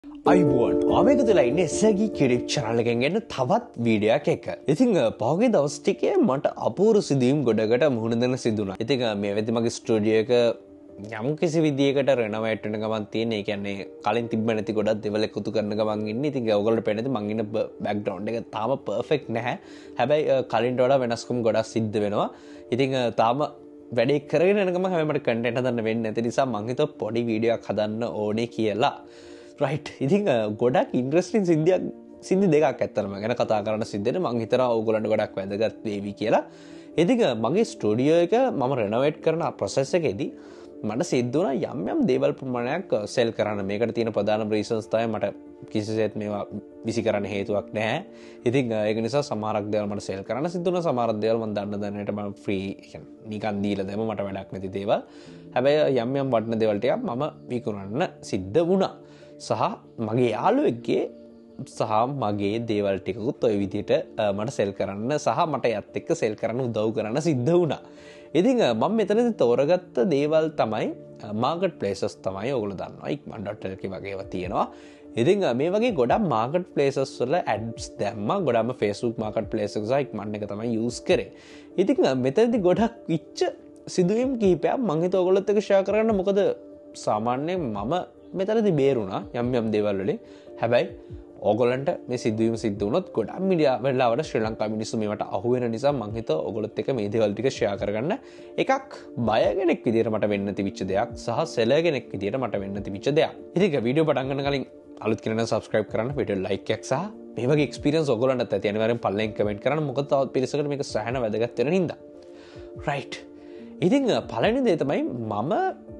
අයිබෝන් ආමක තුලා ඉන්නේ සැගී කිරිප් channel එකෙන් එන්න තවත් වීඩියෝයක් එක්ක. ඉතින් පහුගිය දවස් ටිකේ මට අපූර්ව සිදුවීම් ගොඩකට මුහුණ දෙන්න සිදුණා. ඉතින් මේ වෙද්දි මගේ ස්ටුඩියෝ එක යම් කිසි විදියකට රෙනොවේට් වෙන ගමන් තියෙන. ඒ කියන්නේ කලින් තිබ්බ නැති ගොඩක් දේවල් එකතු කරන ගමන් ඉන්නේ. ඉතින් ඔයගොල්ලෝ පේන්නේ මං ඉන්න බෑග්ග්‍රවුන්ඩ් එක තාම පර්ෆෙක්ට් නැහැ. හැබැයි කලින්ට වඩා වෙනස්කම් ගොඩක් සිද්ධ වෙනවා. ඉතින් තාම වැඩේ කරගෙන යන ගමන් හැබැයි මට කන්ටෙන්ට් හදන්න වෙන්නේ නැති නිසා මං හිතුවා පොඩි වීඩියෝවක් හදන්න ඕනේ කියලා. රයිට් ඉතින් ගොඩක් ඉන්ට්‍රස්ටිං සිද්ධි දෙකක් ඇත්තටම ගැන කතා කරන්න සිද්ධෙන මං හිතනවා ඕගොල්ලන්ට ගොඩක් වැදගත් වේවි කියලා. ඉතින් මගේ ස්ටුඩියෝ එක මම රෙනොවේට් කරන ප්‍රොසෙස් එකේදී මට සිද්ධ වුණා යම් දේවල් ප්‍රමාණයක් සෙල් කරන්න. මේකට තියෙන ප්‍රධානම රීසන්ස් තමයි මට කිසිසේත් මේවා විසි කරන්න හේතුවක් නැහැ. ඉතින් ඒක නිසා සමහරක් දේවල් මට සෙල් කරන්න සිද්ධ වුණා. සමහරක් දේවල් මම දන්න දැනට මම ෆ්‍රී නිකන් දීලා දැම්ම මට වැඩක් නැති දේවල්. හැබැයි යම් වටින දේවල් ටිකක් මම විකුණන්න සිද්ධ වුණා. සහ මගේ යාළුවෙක්ගේ සහ මගේ දේවල් ටිකකුත් ඔය විදිහට මට සෙල් කරන්න සහ මට යත් එක්ක සෙල් කරන්න උදව් කරන්න සිද්ධ වුණා. ඉතින් මම මෙතනදී තෝරගත්ත දේවල් තමයි මාකට් ප්ලේසස් තමයි. ඔයගොල්ලෝ දන්නවා ikman.lk වගේ ඒවා තියෙනවා. ඉතින් මේ වගේ ගොඩක් මාකට් ප්ලේසස් වල ඇඩ්ස් දැම්මා. ගොඩක්ම Facebook මාකට් ප්ලේස් එක සහ ikman එක තමයි යූස් කරේ. ඉතින් මෙතනදී ගොඩක් විච්ච සිදුවීම් කිහිපයක් මම හිතුවා ඔයගොල්ලොත් එක්ක ෂෙයා කරන්න. මොකද සාමාන්‍යයෙන් මම මෙතනදී බේරුණා යම් දේවල් වලින්. හැබැයි ඕගොල්ලන්ට මේ සිද්ධවීම සිද්ධ වුණොත් ගොඩක් මීඩියා වෙලාවට ශ්‍රී ලංකා මිනිස්සු මේවට අහු වෙන නිසා මං හිතුවා ඔයගොල්ලොත් එක්ක මේ දේවල් ටික ෂෙයා කරගන්න. එකක් බය කෙනෙක් විදියට මට වෙන්න තිබිච්ච දෙයක් සහ සෙලර් කෙනෙක් විදියට මට වෙන්න තිබිච්ච දෙයක්. ඉතින් වීඩියෝ පටන් ගන්න කලින් අලුත් කෙනෙක් සබ්ස්ක්‍රයිබ් කරන්න, වීඩියෝ ලයික් එකක් සහ මේ වගේ එක්ස්පීරියන්ස් ඔයගොල්ලන්ටත් ඇති අනිවාර්යෙන් පල්ලෙන් කමෙන්ට් කරන්න. මොකද තවත් පිරිසකට මේක සෑහෙන වැදගත් වෙන හින්දා. රයිට්. ඉතින් පළවෙනි දේ තමයි මම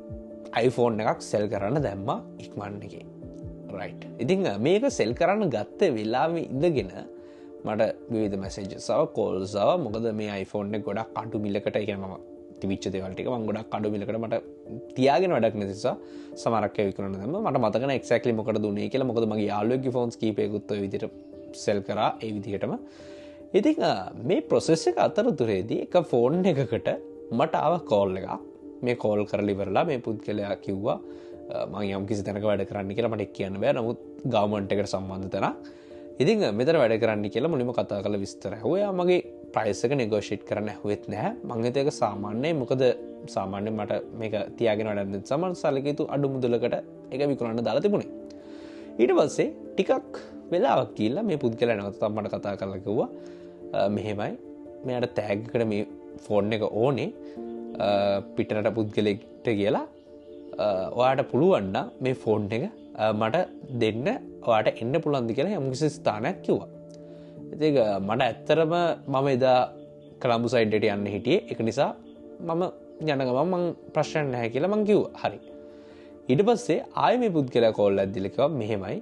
iPhone එකක් සෙල් කරන්න දැම්මා ikman එකේ. රයිට්. ඉතින් මේක සෙල් කරන්න ගත්ත වෙලාවෙ ඉඳගෙන මට විවිධ මැසේජස් ආවා, කෝල්ස් ආවා. මොකද මේ iPhone එක ගොඩක් අඩු මිලකට, ඒ කියන්නේ මම තිබිච්ච දේවල් ටික මම ගොඩක් අඩු මිලකට මට තියාගෙන වැඩක් නැති නිසා සමහරක් ඒවා විකුණන්න දැම්මා. මට මතක නැහැ එක්සැක්ට්ලි මොකටද උනේ කියලා. මොකද මගේ යාළුවෙක්ගේ ෆෝන්ස් කීපයකුත් ඔය විදිහට සෙල් කරා ඒ විදිහටම. ඉතින් මේ ප්‍රොසෙස් එක අතරතුරේදී එක ෆෝන් එකකට මට ආව කෝල් එකක්. මේ කෝල් කරලා ඉවරලා මේ පුද්ගලයා කිව්වා මම යම් කිසි තැනක වැඩ කරන්න කියලා. මට කියන්න බෑ, නමුත් ගවර්න්මන්ට් එකට සම්බන්ධ තැනක්. ඉතින් මෙතන වැඩ කරන්න කියලා මුලින්ම කතා කරලා විස්තර ඇහුවා. එයා මගේ ප්‍රයිස් එක නෙගෝෂিয়েට් කරන්න ඇහුවෙත් නැහැ. මං හිතුවා ඒක සාමාන්‍යයි. මොකද සාමාන්‍යයෙන් මට මේක තියාගෙන වැඩක් නැති නිසා මම සල්ලිකිතු අඩු මුදලකට ඒක විකුණන්න දාලා තිබුණේ. ඊට පස්සේ ටිකක් වෙලාවක් ගිහිල්ලා මේ පුද්ගලයා නැවතත් මට කතා කරලා කිව්වා මෙහෙමයි, මෙයාට ටැග් එකට මේ ෆෝන් එක ඕනේ පිටරට පුද්ගලෙක්ට කියලා. ඔයාට පුළුවන් නම් මේ ෆෝන් එක මට දෙන්න, ඔයාට එන්න පුළුවන්ද කියලා යම්කිසි ස්ථානයක් කිව්වා. ඉතින් මට ඇත්තටම මම එදා කොළඹ සයිඩ් එකට යන්න හිටියේ. ඒක නිසා මම යන ගමන් මං ප්‍රශ්න නැහැ කියලා මං කිව්වා. හරි. ඊට පස්සේ ආයෙ මේ පුද්ගලයා කෝල් එකක් දීලා කිව්වා මෙහෙමයි,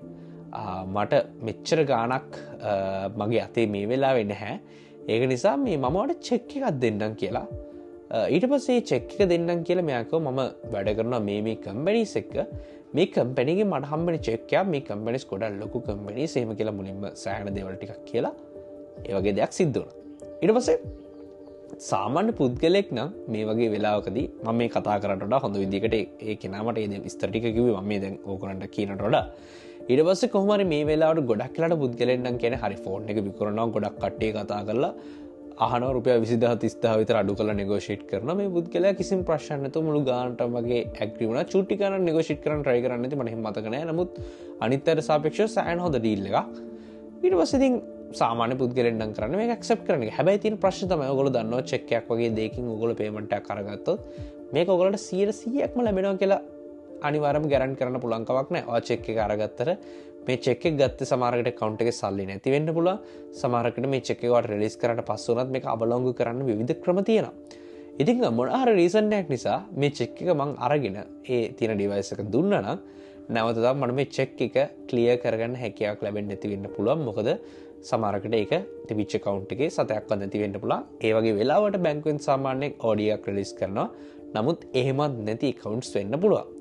මට මෙච්චර ගාණක් මගේ අතේ මේ වෙලාවේ නැහැ. ඒක නිසා මේ මම ඔයාලට චෙක් එකක් දෙන්නම් කියලා. ඊට පස්සේ චෙක් එක දෙන්නම් කියලා මෙයා කිව්වා මම වැඩ කරනවා මේ කම්පැනිස් එක්ක. මේ කම්පැනි එකෙන් මට හම්බෙන චෙක් එක මේ කම්පැනිස් ගොඩක් ලොකු කම්පැනිස් එහෙම කියලා මුලින්ම සෑහෙන දේවල් ටිකක් කියලා ඒ වගේ දෙයක් සිද්ධ වුණා. ඊට පස්සේ සාමාන්‍ය පුද්ගලෙක් නම් මේ වගේ වෙලාවකදී මම මේ කතා කරන්නට වඩා හොඳ විදිහකට ඒ කෙනා මට ඒ විස්තර ටික කිව්වේ මම මේ දැන් ඕකරන්ට කියනට වඩා. ඊට පස්සේ කොහොම හරි මේ වෙලාවට ගොඩක් වෙලාට පුද්ගලෙන් නම් කියන්නේ හරි ෆෝන් එක විකුණනවා, ගොඩක් කට්ටිය කතා කරලා අහනවා රුපියල් 20000 30000 විතර අඩු කරලා නෙගෝෂিয়েට් කරනවා. මේ පුද්ගලයා කිසිම ප්‍රශ්නයක් නැතුව මුළු ගානටම වගේ ඇග්‍රී වුණා. චූටි ගානක් නෙගෝෂিয়েට් කරන්න try කරන්නේ නැති මට එහෙම මතක නැහැ. නමුත් අනිත් අයට සාපේක්ෂව සෑහෙන හොඳ ඩීල් එකක්. ඊට පස්සේ ඉතින් සාමාන්‍ය පුද්ගලෙන් නම් කරන්නේ මේක ඇක්සෙප්ට් කරන එක. හැබැයි තියෙන ප්‍රශ්නේ තමයි ඔයගොල්ලෝ දන්නවා චෙක් එකක් වගේ දෙයකින් ඔයගොල්ලෝ පේමන්ට් එකක් අරගත්තොත් මේක ඔයගොල්ලන්ට 100%ක්ම ලැබෙනවා කියලා අනිවාර්යයෙන්ම ගැරන්ටි කරන්න පුළුවන් කමක් නැහැ. ඔය චෙක් එක අරගත්තට මේ චෙක් එක ගත්තේ සමහරකට account එකේ සල්ලි නැති වෙන්න පුළුවන්. සමහරකට මේ චෙක් එක වට රිලීස් කරන්න පස්සේ උනත් මේක අවලංගු කරන්න විවිධ ක්‍රම තියෙනවා. ඉතින් මොන හරි රීසන් එකක් නිසා මේ චෙක් එක මං අරගෙන ඒ තියෙන ඩිවයිස් එක දුන්නා නම් නැවත තමයි මට මේ චෙක් එක ක්ලියර් කරගන්න හැකියාවක් ලැබෙන්නේ නැති වෙන්න පුළුවන්. මොකද සමහරකට ඒක තිබිච්ච account එකේ සතයක්වත් නැති වෙන්න පුළුවන්. ඒ වගේ වෙලාවට බැංකුවෙන් සාමාන්‍යයෙන් OD එකක් රිලීස් කරනවා. නමුත් එහෙමත් නැති accounts වෙන්න පුළුවන්.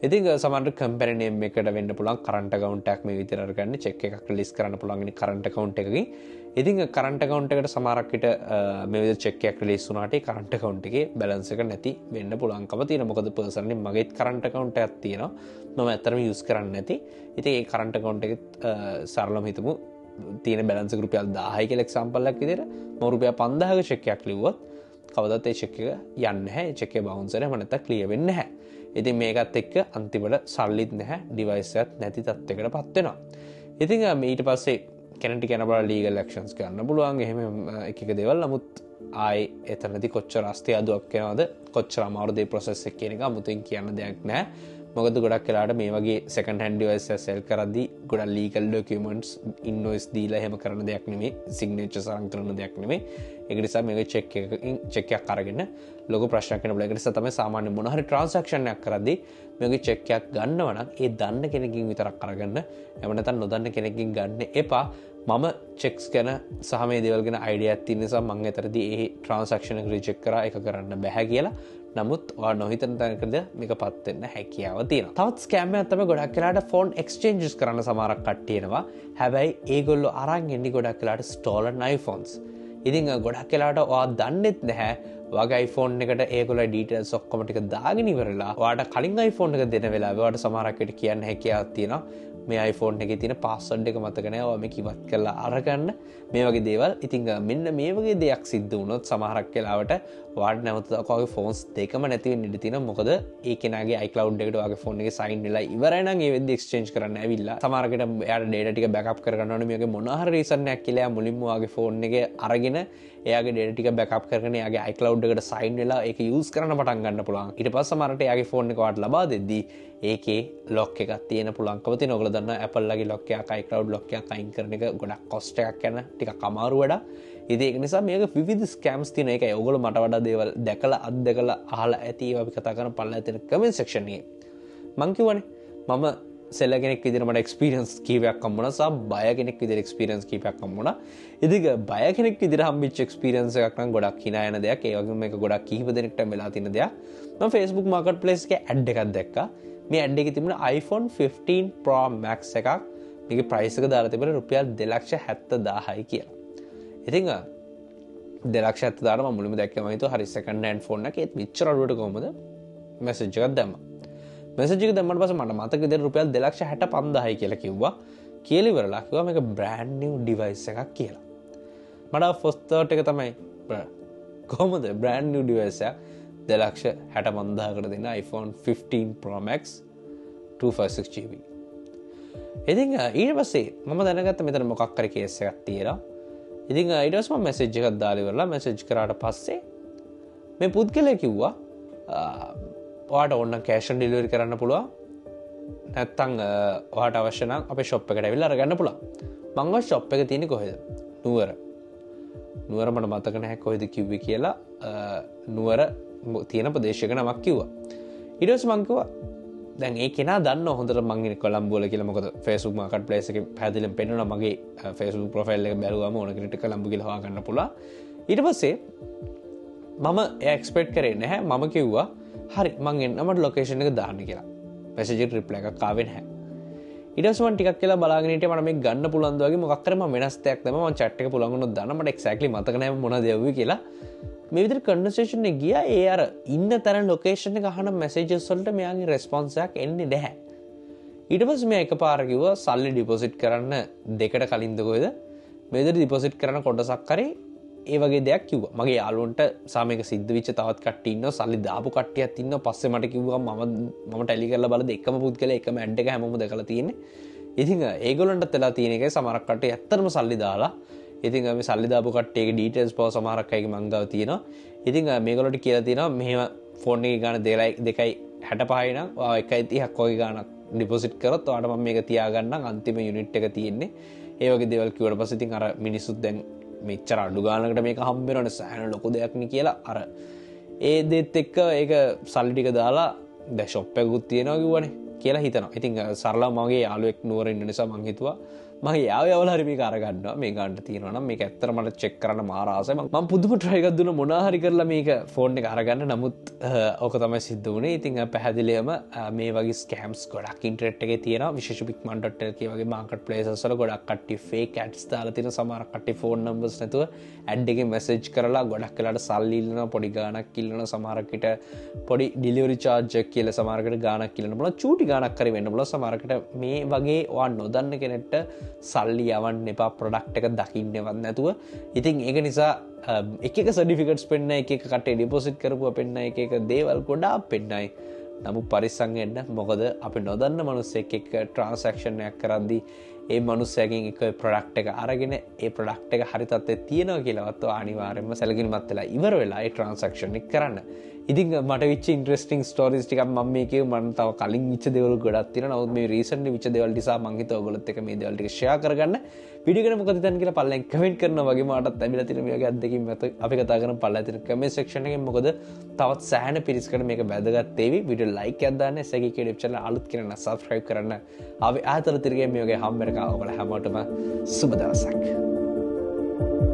ඉතින් සමහරවිට කම්පැනි නේම් එකකට වෙන්න පුළුවන් කරන්ට් account එකක් මේ විදිහට අරගන්න චෙක් එකක් රිලීස් කරන්න පුළුවන් ඉන්නේ කරන්ට් account එකකින්. ඉතින් කරන්ට් account එකට සමහරක් විට මේ විදිහට චෙක් එකක් රිලීස් වුණාට ඒ කරන්ට් account එකේ බැලන්ස් එක නැති වෙන්න පුළුවන්කම තියෙනවා. මොකද පර්සනලි මගේත් කරන්ට් account එකක් තියෙනවා. මම ඇත්තටම යූස් කරන්නේ නැති. ඉතින් ඒ කරන්ට් account එකේ සරලවම හිතමු තියෙන බැලන්ස් එක රුපියල් 1000යි කියලා එක්සැම්පල් එකක් විදිහට මම රුපියල් 5000ක චෙක් එකක් ලිව්වොත් කවදාවත් ඒ චෙක් එක යන්නේ නැහැ. ඒ චෙක් එක බවුන්ස් වෙනවා නැත්නම් ක්ලියර් වෙන්නේ නැහැ. ඉතින් මේකත් එක්ක අන්තිමට සල්ලිත් නැහැ ඩිවයිස් එකත් නැති තත්යකටපත් වෙනවා. ඉතින් ඊට පස්සේ කෙනෙක්ට කියන බල ලීගල් ඇක්ෂන්ස් ගන්න පුළුවන් එහෙම එක දේවල්. නමුත් ආයේ එතනදී කොච්චර අස්තිය අදුවක් වෙනවද කොච්චර අමාරුද මේ ප්‍රොසෙස් එක කියන එක අමුතුවෙන් කියන්න දෙයක් නැහැ. මොකද ගොඩක් වෙලාවට මේ වගේ සෙකන්ඩ් හෑන්ඩ් ඩිවයිස් එක සෙල් කරද්දී ගොඩක් ලීගල් ඩොකියුමන්ට්ස් ඉන්වොයිස් දීලා එහෙම කරන දෙයක් නෙමෙයි, සිග්නේචර්ස් අරන් කරන දෙයක් නෙමෙයි. ඒක නිසා මේක චෙක් එකක් අරගෙන ලොකු ප්‍රශ්නයක් වෙන බල. ඒක නිසා තමයි සාමාන්‍ය මොන හරි ට්‍රාන්සැක්ෂන් එකක් කරද්දී මේකේ චෙක් එකක් ගන්නව නම් ඒ දන්න කෙනකින් විතරක් අරගන්න. එහෙම නැත්නම් නොදන්න කෙනකින් ගන්න එපා. මම චෙක්ස් ගැන සහ මේ දේවල් ගැන අයිඩියාවක් තියෙන නිසා මම ඇතරදී ඒ ට්‍රාන්සැක්ෂන් එක රිජෙක්ට් කරා ඒක කරන්න බෑ කියලා. නමුත් ඔයා නොහිතන තැනකද මේකපත් වෙන්න හැකියාව තියෙනවා. තවත් ස්කෑම් එකක් තමයි ගොඩක් වෙලාවට ෆෝන් එක්ස්චේන්ජස් කරන්න සමහරක් කට්ටිය එනවා. හැබැයි ඒගොල්ලෝ අරන් එන්නේ ගොඩක් වෙලාවට ස්ටෝලන් iPhones. ඉතින් ගොඩක් වෙලාවට ඔයා දන්නෙත් නැහැ ඔයාගේ iPhone එකට ඒගොල්ලෝ ඩීටේල්ස් ඔක්කොම ටික දාගෙන ඉවරලා ඔයාට කලින් iPhone එක දෙන වෙලාවේ ඔයාට සමහරක් විට කියන්න හැකියාවක් තියෙනවා. මේ iPhone එකේ තියෙන password එක මතක නැහැ. ඔයා මේක ඉවත් කරලා අරගන්න. මේ වගේ දේවල්. ඉතින් මෙන්න මේ වගේ දෙයක් සිද්ධ වුණොත් සමහරක් වෙලාවට ඔයාට නැවත ඔයාගේ phones දෙකම නැති වෙන්න ඉඩ තියෙනවා. මොකද ඒ කෙනාගේ iCloud එකට ඔයාගේ phone එකේ sign වෙලා ඉවරයි නම් ඒ වෙද්දි exchange කරන්න ඇවිල්ලා සමහරකට එයාට data ටික backup කරගන්න ඕනේ. මේකේ මොන හරි reason එකක් කියලා මුලින්ම ඔයාගේ phone එකේ අරගෙන එයාගේ data ටික backup කරගෙන එයාගේ iCloud එකට sign වෙලා ඒක use කරන්න පටන් ගන්න පුළුවන්. ඊට පස්සේ සමහරට එයාගේ phone එක ඔයාට ලබා දෙද්දී ඒකේ lock එකක් තියෙන පුළුවන්කම තියෙනවා. ඔයගොල්ලෝ දන්නවා Apple ලගේ lock එකක් iCloud lock එකක් අයින් කරන එක ගොඩක් cost එකක් යන ටිකක් අමාරු වැඩක්. ඉතින් ඒක නිසා මේක විවිධ scams තියෙන එකයි. ඔයගොල්ලෝ මට වඩා දේවල් දැකලා අත්දැකලා අහලා ඇති ඒවා අපි කතා කරන පල්ලා තියෙන comment section එකේ. මං කියවනේ මම සෙල්ල කෙනෙක් විදිහට මට එක්ස්පීරියන්ස් කීපයක් හම්බුණා සහ බය කෙනෙක් විදිහට එක්ස්පීරියන්ස් කීපයක් හම්බුණා. ඉතින් බය කෙනෙක් විදිහට හම්බෙච්ච එක්ස්පීරියන්ස් එකක් නම් ගොඩක් hina යන දෙයක්. ඒ වගේම මේක ගොඩක් කීප දෙනෙක්ට වෙලා තියෙන දෙයක්. මම Facebook marketplace එකේ ad එකක් දැක්කා. මේ ad එකේ තිබුණ iPhone 15 Pro Max එකක්. මේකේ price එක දාලා තිබුණේ රුපියල් 2,70,000යි කියලා. ඉතින් 2,70,000 මම මුලින්ම දැක්කම හිතුවා හරි second hand phone එකක්. ඒත් මෙච්චර අඩුවට කොහමද message එකක් දැම්මා. message එක දැම්මම පස්සේ මට මතක විදිහට රුපියල් 2,65,000යි කියලා කිව්වා. කියලා ඉවරලා කිව්වා මේක brand new device එකක් කියලා. මට first thought එක තමයි කොහමද brand new device එක 2,65,000කට දෙන iPhone 15 Pro Max 256GB. ඉතින් ඊට පස්සේ මම දැනගත්තා මෙතන මොකක් හරි කේස් එකක් තියෙනවා. ඉතින් ඊට පස්සේ මම message එකක් දාලා ඉවරලා message කරාට පස්සේ මේ පුද්ගලයා කිව්වා ඔයාට ඕන cash on delivery කරන්න පුළුවන්. නැත්තම් ඔයාට අවශ්‍ය නම් අපේ shop එකට ඇවිල්ලා අරගන්න පුළුවන්. මම shop එක තියෙන්නේ කොහෙද? නුවර. නුවර මට මතක නැහැ කොහෙද කිව්වේ කියලා. නුවර තියෙන ප්‍රදේශයක නමක් කිව්වා. ඊට පස්සේ මං කිව්වා දැන් ඒ කෙනා දන්නවා හොඳට මං ඉන්නේ කොළඹ වල කියලා. මොකද Facebook marketplace එකේ පැහැදිලිවම පෙන්නනවා මගේ Facebook profile එක බැලුවාම ඕන කෙනෙක්ට කොළඹ කියලා හොයාගන්න පුළුවන්. ඊට පස්සේ මම එක්ස්පෙක්ට් කරේ නැහැ. මම කිව්වා හරි මං එන්න මට ලොකේෂන් එක දාන්න කියලා. මැසේජ් එකට රිප්ලයි එකක් ආවේ නැහැ. ඊට පස්සේ මම ටිකක් කියලා බලාගෙන හිටියා මට මේක ගන්න පුළුවන්ද වගේ මොකක් කරේ මම වෙනස් දෙයක් දැම්මා. මම chat එක පුළුවන් වුණොත් දාන්න මට එක්සැක්ට්ලි මතක නැහැ මොනවද යවුවේ කියලා. මේ විදිහට කන්වර්සේෂන් එක ගියා. ඒ අර ඉන්න තැන ලොකේෂන් එක අහන මැසේජස් වලට මෙයාගේ රෙස්පොන්ස් එකක් එන්නේ නැහැ. ඊට පස්සේ මෙයා එකපාර කිව්වා සල්ලි ඩිපොසිට් කරන්න දෙකට කලින්ද කොහෙද මේ විදිහට ඩිපොසිට් කරන කොටසක් හරි ඒ වගේ දෙයක් කිව්වා. මගේ යාළුවන්ට සාමයක සිද්ධ වෙච්ච තවත් කට්ටිය ඉන්නවා. සල්ලි දාපු කට්ටියක් ඉන්නවා. පස්සේ මට කිව්වා මම ටැලි කරලා බලද්දි එකම පුද්ගලයා එකම ඇඩ් එක හැමෝම දැකලා තියෙන්නේ. ඉතින් ඒගොල්ලන්ටත් වෙලා තියෙන එකයි සමහරක් කට්ටිය ඇත්තටම සල්ලි දාලා. ඉතින් මේ සල්ලි දාපු කට්ටියගේ ඩීටේල්ස් පව සමහරක් අයගේ මං ගාව තියෙනවා. ඉතින් මේගොල්ලන්ට කියලා තියෙනවා මෙහෙම ෆෝන් එකේ ගාන 2.65යි නම් ඔයා 1.30ක් වගේ ගානක් ඩිපොසිට් කරොත් ඔයාට මම මේක තියාගන්නම් අන්තිම යුනිට් එක තියෙන්නේ. ඒ වගේ දේවල් කිව්වට පස්සේ ඉතින් අර මිනිස්සුත් දැන් මෙච්චර අඩු ගානකට මේක හම්බ වෙනවනේ සෑහෙන ලොකු දෙයක් නේ කියලා අර ඒ දෙත් එක්ක ඒක සල්ලි ටික දාලා දැන් ෂොප් එකකුත් තියෙනවා කිව්වනේ. කියලා හිතනවා. ඉතින් සරලා මගේ යාළුවෙක් නුවර ඉන්න නිසා මං හිතුවා මම යාව යවලා හරි මේක අරගන්නවා. මේ ගන්න තියෙනවා නම් මේක ඇත්තට මට චෙක් කරන්න මාර ආසයි. මම පුදුම try එකක් දුන්නා මොනවා හරි කරලා මේක ෆෝන් එක අරගන්න. නමුත් ඕක තමයි සිද්ධ වුණේ. ඉතින් පැහැදිලිවම මේ වගේ ස්කෑම්ස් ගොඩක් ඉන්ටර්නෙට් එකේ තියෙනවා. විශේෂ pikමන්.lk වගේ මාකට් ප්ලේසස් වල ගොඩක් කට්ටිය ෆේක් ඇඩ්ස් දාලා තියෙන සමහර කට්ටිය ෆෝන් නම්බර්ස් නැතුව ඇඩ් එකේ මැසේජ් කරලා ගොඩක් වෙලාට සල්ලි ඉල්ලනවා, පොඩි ගාණක් ඉල්ලනවා, සමහරකට පොඩි ඩිලිවරි charge එක කියලා සමහරකට ගාණක් ඉල්ලන්න පුළුවන්. චූටි ගාණක් හරි වෙන්න පුළුවන්. සමහරකට මේ වගේ ඔයා නොදන්න කෙනෙක්ට සල්ලි යවන්න එපා ප්‍රොඩක්ට් එක දකින්නවත් නැතුව. ඉතින් ඒක නිසා එක සර්ටිෆිකට්ස් පෙන්න, එක කටේ ඩිපොසිට් කරපුවා පෙන්න, එක දේවල් ගොඩාක් පෙන්නයි. නමුත් පරිස්සම් වෙන්න. මොකද අපි නොදන්න මිනිස්සෙක් එක්ක ට්‍රාන්සැක්ෂන් එකක් කරද්දී ඒ මිනිස්සයාගෙන් එක ප්‍රොඩක්ට් එක අරගෙන ඒ ප්‍රොඩක්ට් එක හරි තත්ත්වයේ තියෙනවා කියලාවත් අනිවාර්යයෙන්ම සැලකිලිමත් වෙලා ඉවර වෙලා ඒ ට්‍රාන්සැක්ෂන් එක කරන්න. ඉතින් මට විච්ච ඉන්ට්‍රෙස්ටිං ස්ටෝරීස් ටිකක් මම මේකේ මම තව කලින් විච්ච දේවල් ගොඩක් තියෙනවා. නමුත් මේ රීසන්ට්ලි විච්ච දේවල් නිසා මම හිතුවා ඔයගොල්ලොත් එක්ක මේ දේවල් ටික ෂෙයා කරගන්න. වීඩියෝ එක මොකද හිතන්නේ කියලා පල්ලෙන් කමෙන්ට් කරනවා වගේ මාටත් ලැබිලා තියෙන මේ වගේ අත්දැකීම් අපි කතා කරන පල්ලෙන් තියෙන කමෙන්ට් සෙක්ෂන් එකෙන්. මොකද තවත් සෑහෙන පිරිසකට මේක වැදගත් වේවි. වීඩියෝ ලයික් එකක් දාන්න, සැකී YouTube channel අලුත් කෙනෙක් සබ්ස්ක්‍රයිබ් කරන්න. ආවේ ආතර තිරගේ මේ වගේ හම්බ වෙනකම් ඔයගොල්ලෝ හැමෝටම සුබ දවසක්.